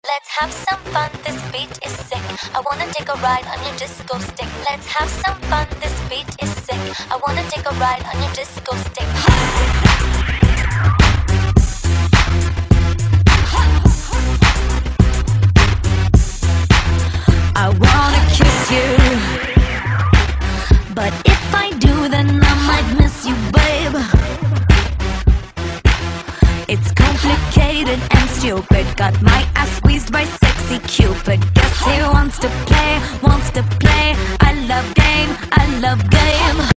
Let's have some fun, this beat is sick. I wanna take a ride on your disco stick. Let's have some fun, this beat is sick. I wanna take a ride on your disco stick. I wanna kiss you, but if I do, then I might miss you, babe. It's complicated and stupid. Got my ass squeezed by sexy Cupid. Guess he wants to play, wants to play. I love game, I love game.